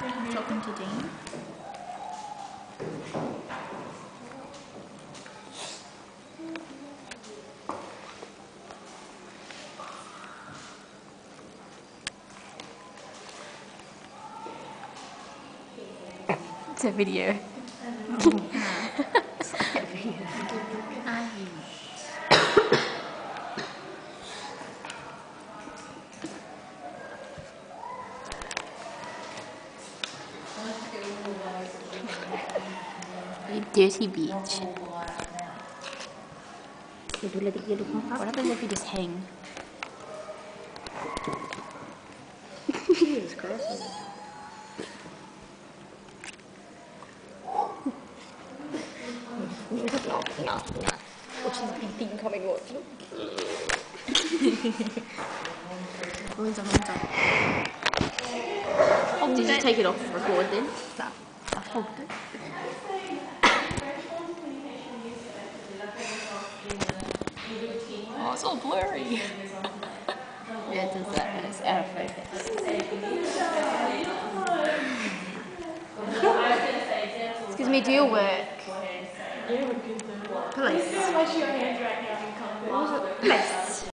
I'm talking to Dean. It's a video. Dirty beach. What happens if you just hang? Jesus Christ. No. Watching the thing coming on. Did you take it off record then? No. I hogged it. Oh, it's all blurry. Yeah, it does that. It's out of focus. Excuse me, do your work. Police. Police.